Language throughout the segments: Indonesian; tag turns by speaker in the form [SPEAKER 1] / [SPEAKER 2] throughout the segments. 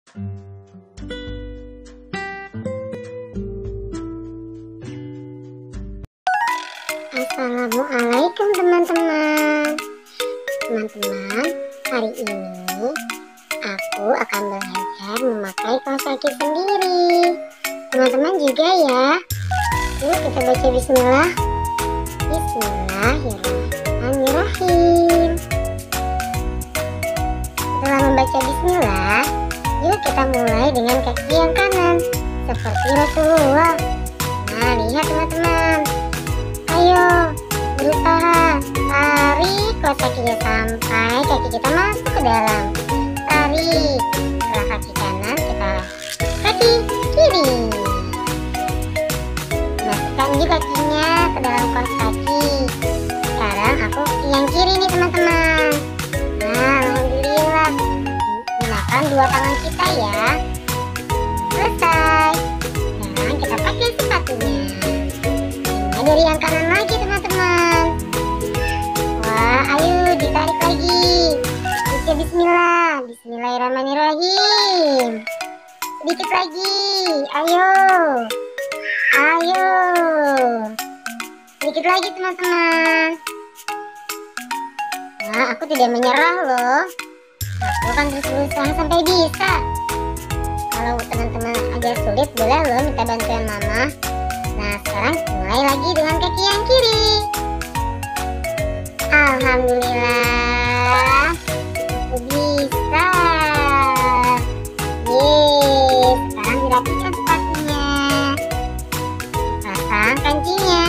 [SPEAKER 1] Assalamualaikum teman-teman. Hari ini aku akan belajar memakai kaos kaki sendiri. Teman-teman juga ya. Yuk kita baca bismillah. Bismillahirrahmanirrahim. Setelah membaca bismillah, yuk kita mulai dengan kaki yang kanan seperti Rasulullah. Nah, lihat teman-teman. Ayo berusaha tarik kaos kakinya sampai kaki kita masuk ke dalam. Tarik. Setelah kaki kanan, kita kaki kiri. Masukkan juga kakinya ke dalam kaos kaki. Sekarang aku yang kiri nih teman-teman. Nah, alhamdulillah. Gunakan dua tangan kita ya. Selesai. Sekarang kita pakai sepatunya. Dari yang kanan lagi teman-teman. Wah, ayo ditarik lagi. Baca bismillah. Bismillahirrahmanirrahim. Sedikit lagi. Ayo. Sedikit lagi teman-teman. Nah, aku tidak menyerah loh. Aku akan terus berusaha sampai bisa. Kalau teman-teman agak sulit, boleh loh minta bantuan mama. Nah, sekarang mulai lagi dengan kaki yang kiri. Alhamdulillah, aku bisa. Sekarang dirapikan sepatunya. Pasang kancinya.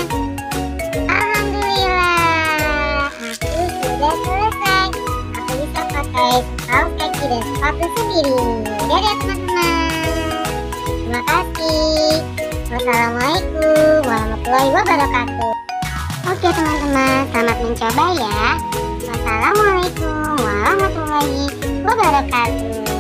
[SPEAKER 1] Alhamdulillah, aku sudah selesai. Aku bisa pakai kaos kaki dan sepatu sendiri. Dadah teman-teman. Terima kasih. Wassalamualaikum warahmatullahi wabarakatuh. Oke teman-teman, selamat mencoba ya. Wassalamualaikum warahmatullahi wabarakatuh.